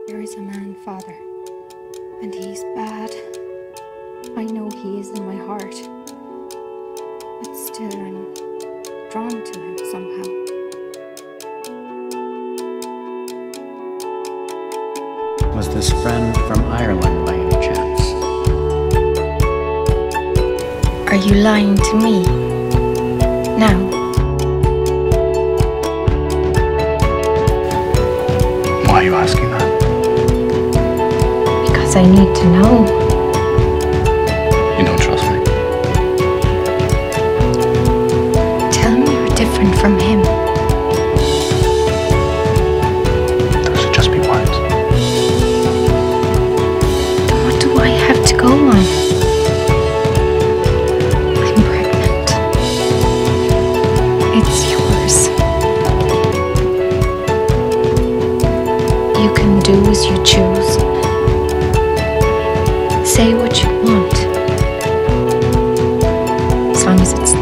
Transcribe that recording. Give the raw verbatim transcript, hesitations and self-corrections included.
There is a man, Father, and he's bad. I know he is in my heart, but still I'm drawn to him somehow. Was this friend from Ireland by any chance? Are you lying to me? Now? Why are you asking that? Because I need to know. You don't trust me. Tell me you're different from him. Those would just be words. Then what do I have to go on? I'm pregnant. It's yours. You can do as you choose. Say what you want, as long as it's